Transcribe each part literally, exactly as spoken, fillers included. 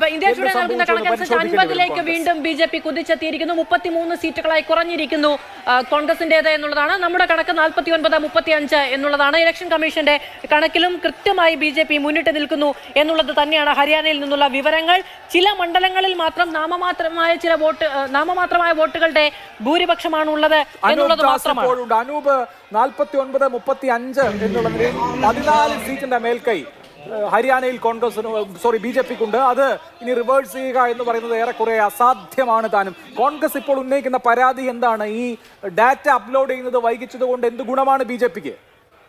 India today നൽകുന്ന കണക്കനുസരിച്ച് അൻപതിലേക്ക് വീണ്ടും ബി ജെ പി കുതിച്ചെത്തിയിരിക്കുന്നു. മുപ്പത്തിമൂന്ന് സീറ്റുകളായി കുറഞ്ഞിരിക്കുന്നു കോൺഗ്രസിന്റേത് എന്നുള്ളതാണ്. നമ്മുടെ കണക്ക് നാൽപ്പത്തി ഒൻപത് മുപ്പത്തി അഞ്ച് എന്നുള്ളതാണ്. ഇലക്ഷൻ കമ്മീഷന്റെ കണക്കിലും കൃത്യമായി ബി ജെ പി മുന്നിട്ട് നിൽക്കുന്നു എന്നുള്ളത് തന്നെയാണ് ഹരിയാനയിൽ നിന്നുള്ള വിവരങ്ങൾ. ചില മണ്ഡലങ്ങളിൽ മാത്രം നാമമാത്രമായ ചില വോട്ട് നാമമാത്രമായ വോട്ടുകളുടെ ഭൂരിപക്ഷമാണ് ഉള്ളത് എന്നുള്ളത് മാത്രമാണ്. അനൂപ് നാൽപ്പത്തി ഒൻപത് മുപ്പത്തി അഞ്ച് എന്നുള്ള നിലയിൽ പതിനാല് സീറ്റിന്റെ മേൽക്കൈ ഹരിയാനയിൽ കോൺഗ്രസിന് സോറി ബി ജെ പിക്കുണ്ട്. അത് ഇനി റിവേഴ്സ് ചെയ്യുക എന്ന് പറയുന്നത് ഏറെക്കുറെ അസാധ്യമാണ് താനും. കോൺഗ്രസ് ഇപ്പോൾ ഉന്നയിക്കുന്ന പരാതി എന്താണ്? ഈ ഡാറ്റ അപ്ലോഡ് ചെയ്യുന്നത് വൈകിച്ചത് കൊണ്ട് എന്ത് ഗുണമാണ് ബി ജെ പിക്ക്?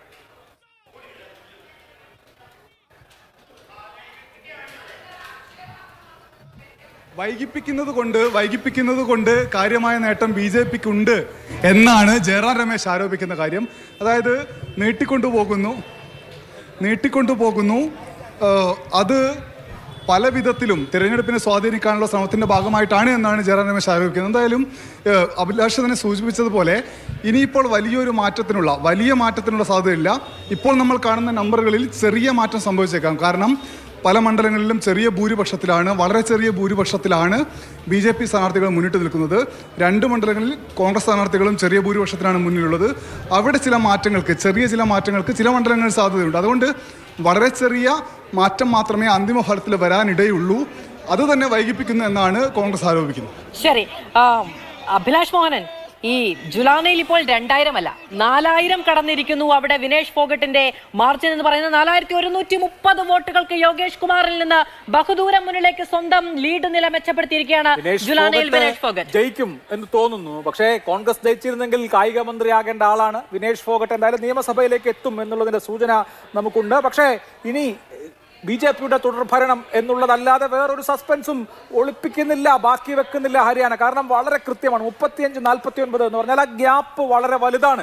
വൈകിപ്പിക്കുന്നത് കൊണ്ട് വൈകിപ്പിക്കുന്നത് കൊണ്ട് കാര്യമായ നേട്ടം ബി ജെ പിക്ക് ഉണ്ട് എന്നാണ് ജയറാം രമേശ് ആരോപിക്കുന്ന കാര്യം. അതായത് നീട്ടിക്കൊണ്ടുപോകുന്നു നീട്ടിക്കൊണ്ടുപോകുന്നു അത് പല വിധത്തിലും തിരഞ്ഞെടുപ്പിനെ സ്വാധീനിക്കാനുള്ള ശ്രമത്തിൻ്റെ ഭാഗമായിട്ടാണ് എന്നാണ് ജയറാം രമേശ് ആരോപിക്കുന്നത്. എന്തായാലും അഭിലാഷ് തന്നെ സൂചിപ്പിച്ചതുപോലെ ഇനിയിപ്പോൾ വലിയൊരു മാറ്റത്തിനുള്ള വലിയ മാറ്റത്തിനുള്ള സാധ്യതയില്ല. ഇപ്പോൾ നമ്മൾ കാണുന്ന നമ്പറുകളിൽ ചെറിയ മാറ്റം സംഭവിച്ചേക്കാം. കാരണം പല മണ്ഡലങ്ങളിലും ചെറിയ ഭൂരിപക്ഷത്തിലാണ് വളരെ ചെറിയ ഭൂരിപക്ഷത്തിലാണ് ബി ജെ പി സ്ഥാനാർത്ഥികൾ മുന്നിട്ട് നിൽക്കുന്നത്. രണ്ട് മണ്ഡലങ്ങളിൽ കോൺഗ്രസ് സ്ഥാനാർത്ഥികളും ചെറിയ ഭൂരിപക്ഷത്തിലാണ് മുന്നിലുള്ളത്. അവിടെ ചില മാറ്റങ്ങൾക്ക് ചെറിയ ചില മാറ്റങ്ങൾക്ക് ചില മണ്ഡലങ്ങളിൽ സാധ്യതയുണ്ട്. അതുകൊണ്ട് വളരെ ചെറിയ മാറ്റം മാത്രമേ അന്തിമ ഫലത്തിൽ വരാനിടയുള്ളൂ. അത് തന്നെ വൈകിപ്പിക്കുന്നു എന്നാണ് കോൺഗ്രസ് ആരോപിക്കുന്നത്. ശരി, അഭിലാഷ് മോഹനൻ, ഈ ജുലാനയിൽ ഇപ്പോൾ രണ്ടായിരം അല്ല നാലായിരം കടന്നിരിക്കുന്നു. അവിടെ വിനേഷ് ഫോഗട്ടിന്റെ മാർജിൻ എന്ന് പറയുന്നത് നാലായിരത്തി ഒരുന്നൂറ്റി മുപ്പത് വോട്ടുകൾക്ക് യോഗേഷ് കുമാറിൽ നിന്ന് ബഹുദൂരം മുന്നിലേക്ക് സ്വന്തം ലീഡ് നില മെച്ചപ്പെടുത്തിയിരിക്കുകയാണ് ജുലാനയിൽ വിനേഷ് ഫോഗട്ട്. ജയിക്കും എന്ന് തോന്നുന്നു. പക്ഷേ കോൺഗ്രസ് ജയിച്ചിരുന്നെങ്കിൽ കായിക മന്ത്രിയാകേണ്ട ആളാണ് വിനേഷ് ഫോഗട്ട്. എന്തായാലും നിയമസഭയിലേക്ക് എത്തും എന്നുള്ളതിന്റെ സൂചന നമുക്കുണ്ട്. പക്ഷേ ഇനി ബി ജെ പിയുടെ തുടർഭരണം എന്നുള്ളതല്ലാതെ വേറൊരു സസ്പെൻസും ഒളിപ്പിക്കുന്നില്ല, ബാക്കി വെക്കുന്നില്ല ഹരിയാന. കാരണം വളരെ കൃത്യമാണ്. മുപ്പത്തിയഞ്ച് നാൽപ്പത്തി ഒൻപത് എന്ന് പറഞ്ഞാൽ ആ ഗ്യാപ്പ് വളരെ വലുതാണ്.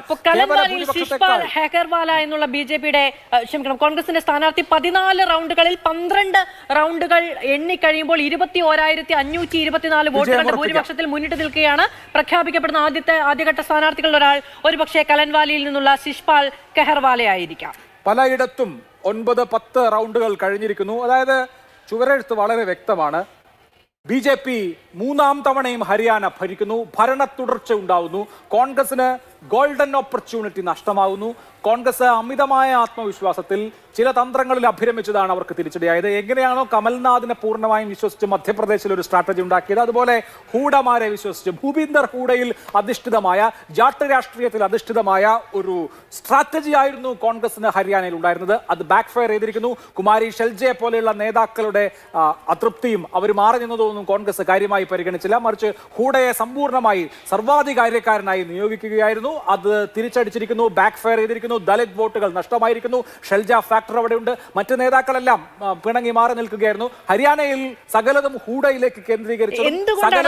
ഹെഗർവാല എന്നുള്ള ബി ജെ പിയുടെ ക്ഷമിക്കണം കോൺഗ്രസിന്റെ സ്ഥാനാർത്ഥി പതിനാല് റൗണ്ടുകളിൽ പന്ത്രണ്ട് റൗണ്ടുകൾ എണ്ണിക്കഴിയുമ്പോൾ ഇരുപത്തി ഓരായിരത്തി അഞ്ഞൂറ്റി ഇരുപത്തിനാല് വോട്ടുകളുടെ ഭൂരിപക്ഷത്തിൽ മുന്നിട്ട് നിൽക്കുകയാണ്. പ്രഖ്യാപിക്കപ്പെടുന്ന ആദ്യത്തെ ആദ്യഘട്ട സ്ഥാനാർത്ഥികളിൽ ഒരാൾ ഒരുപക്ഷെ കലൻവാലിയിൽ നിന്നുള്ള ശിഷ്പാൽ കെഹർവാലയായിരിക്കാം. പലയിടത്തും ഒൻപത് പത്ത് റൗണ്ടുകൾ കഴിഞ്ഞിരിക്കുന്നു. അതായത് ചുവരെഴുത്ത് വളരെ വ്യക്തമാണ്. ബി ജെ പി മൂന്നാം തവണയും ഹരിയാന ഭരിക്കുന്നു. ഭരണ തുടർച്ച ഉണ്ടാവുന്നു. കോൺഗ്രസിന് ഗോൾഡൻ ഓപ്പർച്യൂണിറ്റി നഷ്ടമാവുന്നു. കോൺഗ്രസ് അമിതമായ ആത്മവിശ്വാസത്തിൽ ചില തന്ത്രങ്ങളിൽ അഭിരമിച്ചതാണ് അവർക്ക് തിരിച്ചടിയായത്. എങ്ങനെയാണോ കമൽനാഥിനെ പൂർണ്ണമായും വിശ്വസിച്ച് മധ്യപ്രദേശിൽ ഒരു സ്ട്രാറ്റജി ഉണ്ടാക്കിയത്, അതുപോലെ ഹൂഡമാരെ വിശ്വസിച്ച് ഭൂപീന്ദർ ഹൂഡയിൽ അധിഷ്ഠിതമായ ജാട്ട് രാഷ്ട്രീയത്തിൽ അധിഷ്ഠിതമായ ഒരു സ്ട്രാറ്റജി ആയിരുന്നു കോൺഗ്രസിന് ഹരിയാനയിൽ ഉണ്ടായിരുന്നത്. അത് ബാക്ക് ഫയർ ചെയ്തിരിക്കുന്നു. കുമാരി ഷെൽജയെ പോലെയുള്ള നേതാക്കളുടെ അതൃപ്തിയും അവർ മാറി നിന്നതൊന്നും കോൺഗ്രസ് കാര്യമായി പരിഗണിച്ചില്ല. മറിച്ച് ഹൂഡയെ സമ്പൂർണ്ണമായി സർവാധികാര്യക്കാരനായി നിയോഗിക്കുകയായിരുന്നു. അത് തിരിച്ചടിച്ചിരിക്കുന്നു, ബാക്ക് ഫയർ ചെയ്തിരിക്കുന്നു. ദലിത് വോട്ടുകൾ നഷ്ടമായിരിക്കുന്നു. ഷെൽജ ഫാക്ടർ അവിടെയുണ്ട്. മറ്റ് നേതാക്കളെല്ലാം പിണങ്ങി മാറി നിൽക്കുകയായിരുന്നു. ഹരിയാനയിൽ സകലതും ഹൂഡയിലേക്ക് കേന്ദ്രീകരിച്ചതും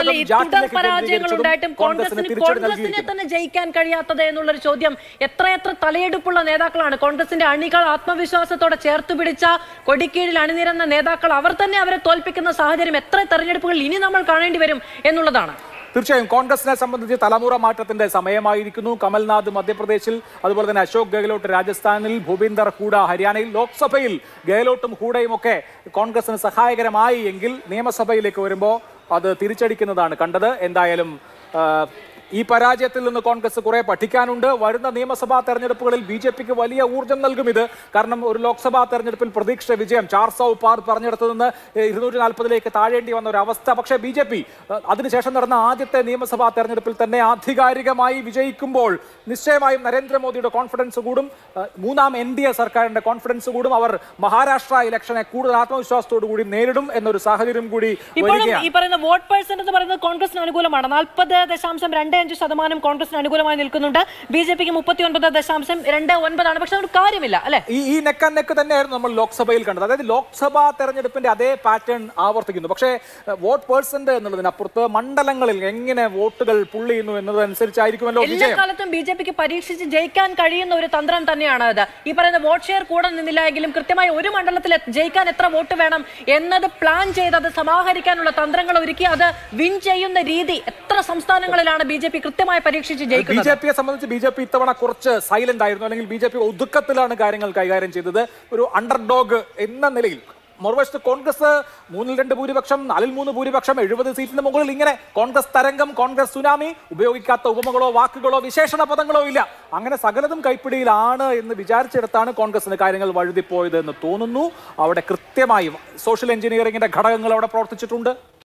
കോൺഗ്രസിനെ തന്നെ ജയിക്കാൻ കഴിയാത്തത് എന്നുള്ളൊരു ചോദ്യം. എത്രയെത്ര തലയെടുപ്പുള്ള നേതാക്കളാണ് കോൺഗ്രസിന്റെ അണികൾ ആത്മവിശ്വാസത്തോടെ ചേർത്ത് പിടിച്ച കൊടിക്കീഴിൽ അണിനിരന്ന നേതാക്കൾ. അവർ തന്നെ അവരെ തോൽപ്പിക്കുന്ന സാഹചര്യം എത്ര തെരഞ്ഞെടുപ്പുകൾ ഇനി നമ്മൾ കാണേണ്ടി വരും എന്നുള്ളതാണ്. തീർച്ചയായും കോൺഗ്രസിനെ സംബന്ധിച്ച് തലമുറ മാറ്റത്തിന്റെ സമയമായിരിക്കുന്നു. കമൽനാഥ് മധ്യപ്രദേശിൽ, അതുപോലെ തന്നെ അശോക് ഗെഹ്ലോട്ട് രാജസ്ഥാനിൽ, ഭൂപീന്ദർ ഹൂഡ ഹരിയാനയിൽ. ലോക്സഭയിൽ ഗെഹ്ലോട്ടും ഹൂഡയും ഒക്കെ കോൺഗ്രസിന് സഹായകരമായി എങ്കിൽ നിയമസഭയിലേക്ക് വരുമ്പോൾ അത് തിരിച്ചടിക്കുന്നതാണ് കണ്ടത്. എന്തായാലും ഈ പരാജയത്തിൽ നിന്ന് കോൺഗ്രസ് കുറെ പഠിക്കാനുണ്ട്. വരുന്ന നിയമസഭാ തെരഞ്ഞെടുപ്പുകളിൽ ബി ജെ പിക്ക് വലിയ ഊർജ്ജം നൽകും ഇത്. കാരണം ഒരു ലോക്സഭാ തെരഞ്ഞെടുപ്പിൽ പ്രതീക്ഷ വിജയം ചാർ സൗ പാർ പറഞ്ഞെടുത്തു നിന്ന് ഇരുന്നൂറ്റി നാൽപ്പതിലേക്ക് താഴേണ്ടി വന്ന ഒരു അവസ്ഥ. പക്ഷേ ബി ജെ പി അതിനുശേഷം നടന്ന ആദ്യത്തെ നിയമസഭാ തെരഞ്ഞെടുപ്പിൽ തന്നെ ആധികാരികമായി വിജയിക്കുമ്പോൾ നിശ്ചയമായും നരേന്ദ്രമോദിയുടെ കോൺഫിഡൻസ് കൂടും. മൂന്നാം എൻ ഡി എ സർക്കാരിന്റെ കോൺഫിഡൻസ് കൂടും. അവർ മഹാരാഷ്ട്ര ഇലക്ഷനെ കൂടുതൽ ആത്മവിശ്വാസത്തോടു കൂടി നേരിടും എന്നൊരു സാഹചര്യം കൂടി വരികയാണ്. ഈ പറയുന്ന വോട്ട് പെർസെന്റ് എന്ന് പറയുന്നത് കോൺഗ്രസിന് അനുകൂലമാണ്. നാൽപ്പത് ദശാംശം രണ്ട് അഞ്ച് ശതമാനം കോൺഗ്രസിന് അനുകൂലമായി നിൽക്കുന്നുണ്ട്. ബി ജെ പിക്ക് മുപ്പത്തി ഒൻപത് ദശാംശം രണ്ട് ഒൻപതാണ്. പക്ഷെ നമുക്ക് കാര്യമില്ല അല്ലെ. ഈ നെക്ക് ആൻഡ് നെക്ക് തന്നെയായിരുന്നു നമ്മൾ ലോക്സഭയിൽ കണ്ടത്. അതായത് ലോക്സഭാ തെരഞ്ഞെടുപ്പിന്റെ അതേ പാറ്റേൺ ആവർത്തിക്കുന്നു. പക്ഷേ വോട്ട് പേഴ്സന്റ് എന്നുള്ളതിനപ്പുറത്ത് മണ്ഡലങ്ങളിൽ എങ്ങനെ വോട്ടുകൾ പുള്ളി ചെയ്യുന്നു എന്നതനുസരിച്ചായിരിക്കുമല്ലോ എല്ലാ കാലത്തും ബി ജെ പിക്ക് പരീക്ഷിച്ച് ജയിക്കാൻ കഴിയുന്ന ഒരു തന്ത്രം തന്നെയാണ് അത്. ഈ പറയുന്ന വോട്ട് ഷെയർ കൂടെ നിന്നില്ല എങ്കിലും കൃത്യമായി ഒരു മണ്ഡലത്തിൽ ജയിക്കാൻ എത്ര വോട്ട് വേണം എന്നത് പ്ലാൻ ചെയ്ത് അത് സമാഹരിക്കാനുള്ള തന്ത്രങ്ങൾ ഒരുക്കി അത് വിൻ ചെയ്യുന്ന രീതി എത്ര സംസ്ഥാനങ്ങളിലാണ് ബി ജെ പി കൃത്യമായി പരീക്ഷിച്ച് ജയിക്കുന്നത്. ബി ജെ പിയെ സംബന്ധിച്ച് ബി ജെ പി ഇത്തവണ കുറച്ച് സൈലന്റ് ആയിരുന്നു. അല്ലെങ്കിൽ ബി ജെ പി ഒതുക്കത്തിലാണ് കാര്യങ്ങൾ കൈകാര്യം ചെയ്തത്. ഒരു അണ്ടർഡോഗ് എന്ന നിലയിൽ മറുവശത്ത് കോൺഗ്രസ് മൂന്നിൽ രണ്ട് ഭൂരിപക്ഷം, നാലിൽ മൂന്ന് ഭൂരിപക്ഷം, എഴുപത് സീറ്റിന് മുകളിൽ ഇങ്ങനെ കോൺഗ്രസ് തരംഗം, കോൺഗ്രസ് സുനാമി, ഉപയോഗിക്കാത്ത ഉപമകളോ വാക്കുകളോ വിശേഷണ പദങ്ങളോ ഇല്ല. അങ്ങനെ സകലതും കൈപ്പിടിയിലാണ് എന്ന് വിചാരിച്ചിടത്താണ് കോൺഗ്രസിന് കാര്യങ്ങൾ വഴുതിപ്പോയത് എന്ന് തോന്നുന്നു. അവിടെ കൃത്യമായും സോഷ്യൽ എഞ്ചിനീയറിംഗിന്റെ ഘടകങ്ങൾ അവിടെ പ്രവർത്തിച്ചിട്ടുണ്ട്.